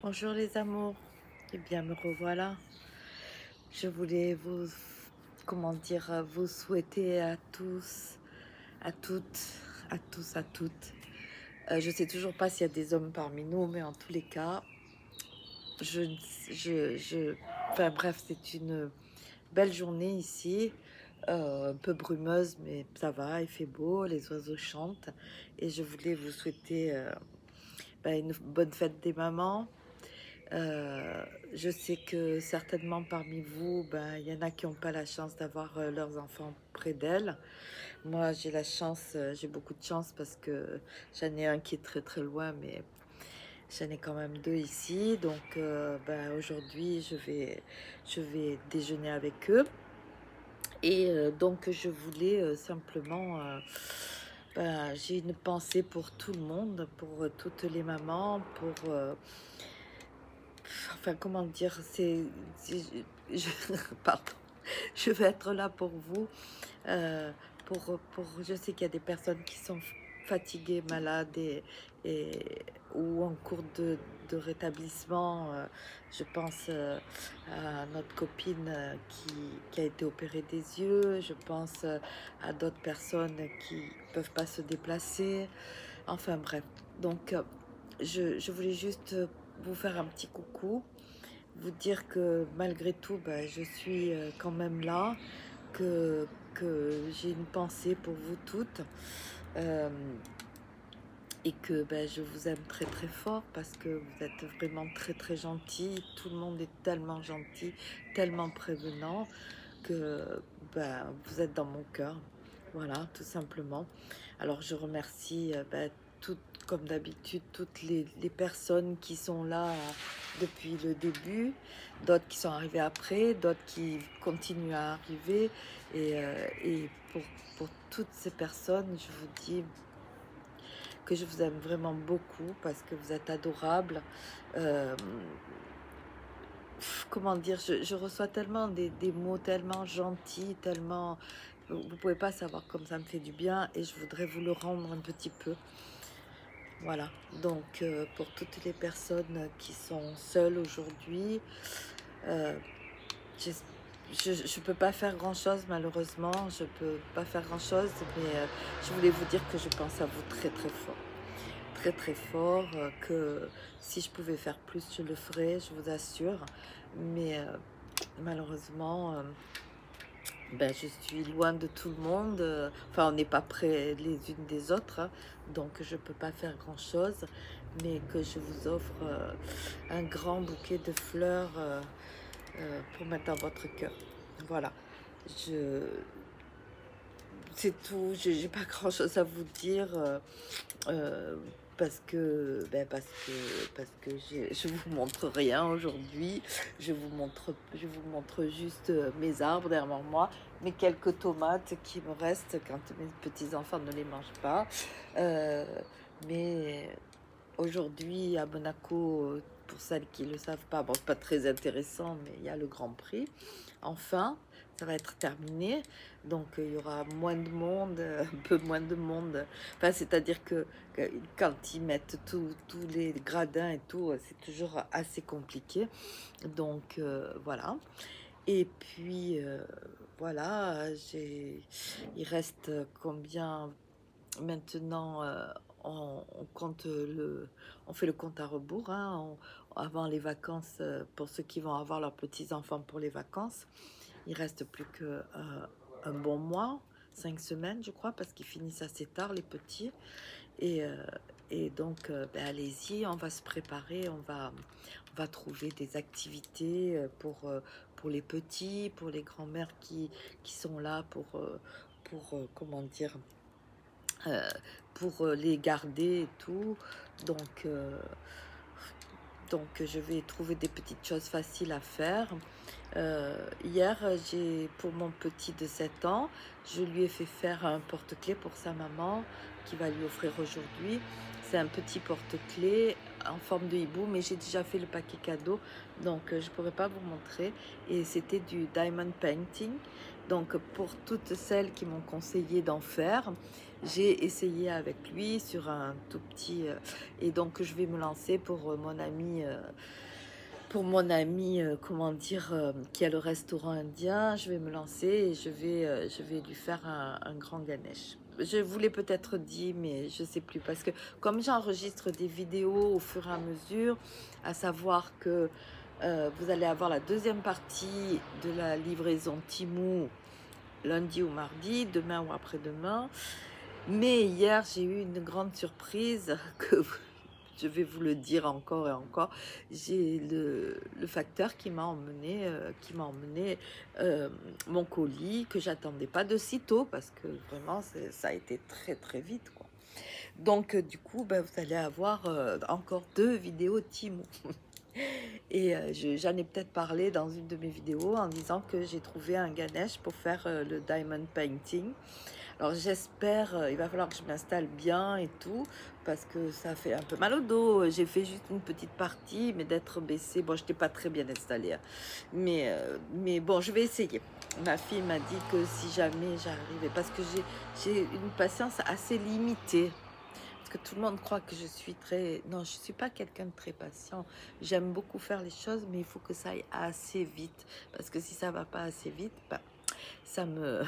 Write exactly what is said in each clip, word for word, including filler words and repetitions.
Bonjour les amours, eh bien me revoilà. Je voulais vous, comment dire, euh, vous souhaiter à tous, à toutes, à tous, à toutes. Euh, je sais toujours pas s'il y a des hommes parmi nous, mais en tous les cas, je, je, je, enfin bref, c'est une belle journée ici, euh, un peu brumeuse, mais ça va, il fait beau, les oiseaux chantent, et je voulais vous souhaiter euh, ben, une bonne fête des mamans. Euh, je sais que certainement parmi vous, ben, il y en a qui n'ont pas la chance d'avoir euh, leurs enfants près d'elles. Moi, j'ai la chance, euh, j'ai beaucoup de chance parce que j'en ai un qui est très très loin, mais j'en ai quand même deux ici. Donc, euh, ben, aujourd'hui, je vais, je vais déjeuner avec eux. Et euh, donc, je voulais euh, simplement... euh, ben, j'ai une pensée pour tout le monde, pour euh, toutes les mamans, pour... euh, enfin, comment dire, c'est, c'est- je, je- pardon, je vais être là pour vous, euh, pour, pour, je sais qu'il y a des personnes qui sont fatiguées, malades et, et- ou en cours de, de rétablissement. euh, je pense euh, à notre copine euh, qui, qui a été opérée des yeux. Je pense euh, à d'autres personnes qui peuvent pas se déplacer. Enfin bref, donc euh, je, je voulais juste vous faire un petit coucou, vous dire que malgré tout, ben, je suis euh, quand même là, que, que j'ai une pensée pour vous toutes, euh, et que ben, je vous aime très très fort parce que vous êtes vraiment très très gentils. Tout le monde est tellement gentil, tellement prévenant que ben, vous êtes dans mon cœur. Voilà, tout simplement. Alors je remercie euh, ben, toutes, comme d'habitude, toutes les, les personnes qui sont là euh, depuis le début, d'autres qui sont arrivées après, d'autres qui continuent à arriver. Et, euh, et pour, pour toutes ces personnes, je vous dis que je vous aime vraiment beaucoup parce que vous êtes adorables. Euh, comment dire, je, je reçois tellement des, des mots tellement gentils, tellement... Vous pouvez pas savoir comme ça me fait du bien et je voudrais vous le rendre un petit peu. Voilà, donc euh, pour toutes les personnes qui sont seules aujourd'hui, euh, je ne peux pas faire grand-chose malheureusement, je peux pas faire grand-chose, mais euh, je voulais vous dire que je pense à vous très très fort. Très très fort, euh, que si je pouvais faire plus, je le ferais, je vous assure. Mais euh, malheureusement, euh, ben, je suis loin de tout le monde. euh, Enfin, on n'est pas près les unes des autres, hein, donc je peux pas faire grand-chose. Mais que je vous offre euh, un grand bouquet de fleurs euh, euh, pour mettre dans votre cœur. Voilà. Je... C'est tout. J'ai j'ai pas grand-chose à vous dire. euh, euh, parce que, ben parce que, parce que j'ai- je vous montre rien aujourd'hui. Je vous montre, je vous montre juste euh, mes arbres derrière moi, mes quelques tomates qui me restent quand mes petits enfants ne les mangent pas. Euh, mais aujourd'hui à Monaco, pour celles qui ne le savent pas, bon, c'est pas très intéressant, mais il y a le Grand Prix. Enfin, ça va être terminé, donc euh, il y aura moins de monde, euh, un peu moins de monde. Enfin, c'est-à-dire que, que quand ils mettent tous tous les gradins et tout, euh, c'est toujours assez compliqué. Donc euh, voilà. Et puis euh, voilà, j'ai, il reste combien maintenant? euh, on, on compte le, on fait le compte à rebours, hein, on- avant les vacances, euh, pour ceux qui vont avoir leurs petits enfants pour les vacances. Il reste plus que euh, un bon mois, cinq semaines, je crois, parce qu'ils finissent assez tard, les petits. Et, euh, et donc, euh, ben, allez-y, on va se préparer, on va, on va trouver des activités euh, pour, euh, pour les petits, pour les grands-mères qui, qui sont là pour, euh, pour euh, comment dire, euh, pour euh, les garder et tout. Donc, euh, donc, je vais trouver des petites choses faciles à faire. Euh, hier, j'ai pour mon petit de sept ans, je lui ai fait faire un porte-clés pour sa maman qui va lui offrir aujourd'hui. C'est un petit porte-clés en forme de hibou, mais j'ai déjà fait le paquet cadeau, donc euh, je pourrais pas vous montrer. Et c'était du diamond painting. Donc pour toutes celles qui m'ont conseillé d'en faire, j'ai essayé avec lui sur un tout petit... euh, et donc je vais me lancer pour euh, mon ami... euh, pour mon ami, euh, comment dire, euh, qui a le restaurant indien, je vais me lancer et je vais, euh, je vais lui faire un, un grand Ganesh. Je vous l'ai peut-être dit, mais je sais plus parce que comme j'enregistre des vidéos au fur et à mesure, à savoir que euh, vous allez avoir la deuxième partie de la livraison Temu lundi ou mardi, demain ou après-demain. Mais hier, j'ai eu une grande surprise que je vais vous le dire encore et encore. J'ai le, le facteur qui m'a emmené, euh, qui m'a emmené euh, mon colis que j'attendais pas de si tôt parce que vraiment ça a été très très vite quoi. Donc euh, du coup, ben, vous allez avoir euh, encore deux vidéos Temu. Et euh, j'en ai peut-être parlé dans une de mes vidéos en disant que j'ai trouvé un Ganesh pour faire euh, le diamond painting. Alors j'espère, euh, il va falloir que je m'installe bien et tout, parce que ça fait un peu mal au dos. J'ai fait juste une petite partie, mais d'être baissée, bon, je n'étais pas très bien installée. Hein. Mais, euh, mais bon, je vais essayer. Ma fille m'a dit que si jamais j'arrivais, parce que j'ai une patience assez limitée. Parce que tout le monde croit que je suis très... Non, je ne suis pas quelqu'un de très patient. J'aime beaucoup faire les choses, mais il faut que ça aille assez vite. Parce que si ça ne va pas assez vite, bah, ça me...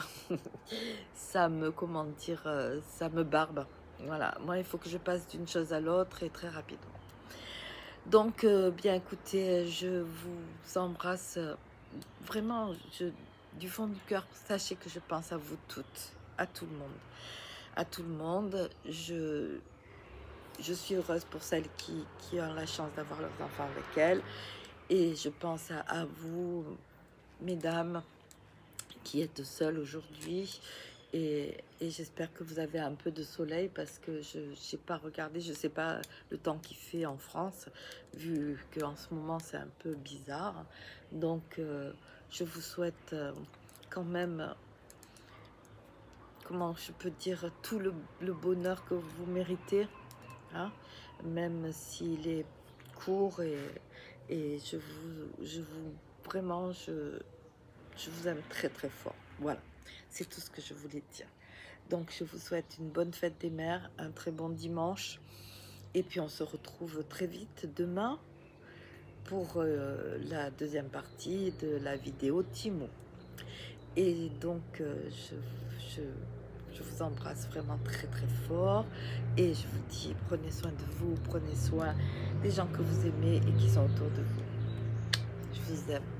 ça me... Comment dire euh, ça me barbe. Voilà. Moi, il faut que je passe d'une chose à l'autre et très rapidement. Donc, euh, bien écoutez, je vous embrasse euh, vraiment je, du fond du cœur. Sachez que je pense à vous toutes, à tout le monde. À tout le monde. Je... Je suis heureuse pour celles qui, qui ont la chance d'avoir leurs enfants avec elles. Et je pense à, à vous, mesdames, qui êtes seules aujourd'hui. Et, et j'espère que vous avez un peu de soleil parce que je n'ai pas regardé, je ne sais pas le temps qu'il fait en France, vu qu'en ce moment c'est un peu bizarre. Donc euh, je vous souhaite euh, quand même, comment je peux dire, tout le, le bonheur que vous méritez. Hein, même s'il est court et, et je vous, je vous, vraiment, je, je vous aime très très fort. Voilà, c'est tout ce que je voulais dire. Donc je vous souhaite une bonne fête des mères, un très bon dimanche. Et puis on se retrouve très vite demain pour euh, la deuxième partie de la vidéo Temu. Et donc euh, je... je Je vous embrasse vraiment très très fort et je vous dis prenez soin de vous, prenez soin des gens que vous aimez et qui sont autour de vous. Je vous aime.